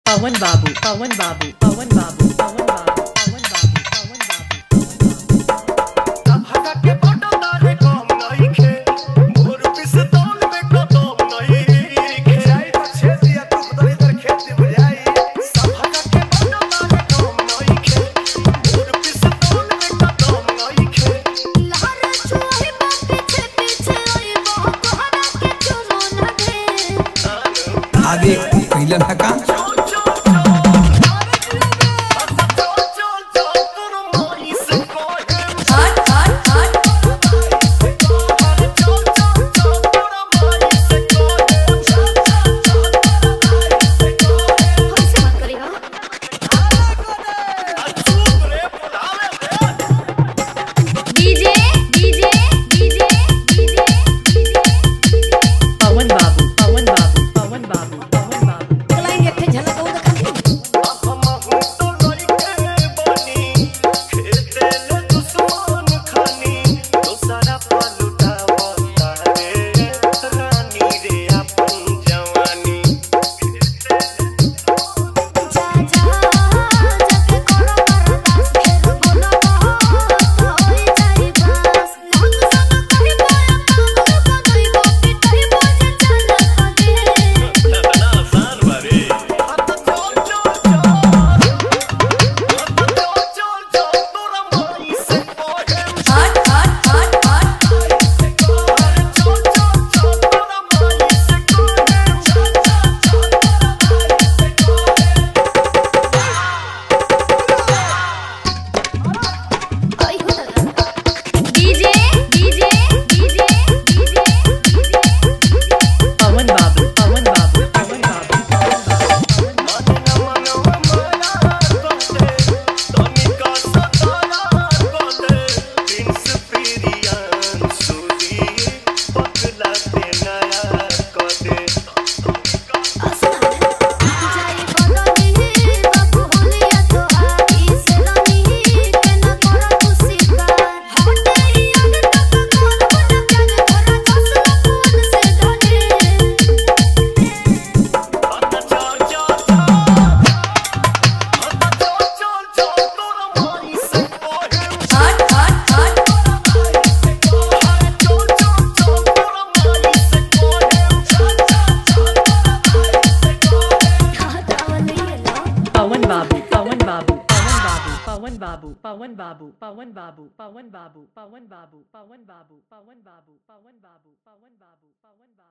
पवन बाबू पवन बाबू पवन बाबू पवन बाबू पवन बाबू पवन बाबू भगा के फोटो तारे कम नहीं खे मोर पिस्तौल में कदम नहीं खे जाई तो छे दिया तू उधर इधर खेत बुझाई भगा के फोटो तारे कम नहीं खे मोर पिस्तौल में कदम नहीं खे लहर छुई पीछे पीछे आई बहुत कोहरा के चुनो न दे आगे पहले हका पवन बाबू पवन बाबू पवन बाबू पवन बाबू पवन बाबू पवन बाबू पवन बाबू पवन बाबू पवन बाबू पवन बाबू पवन बाबू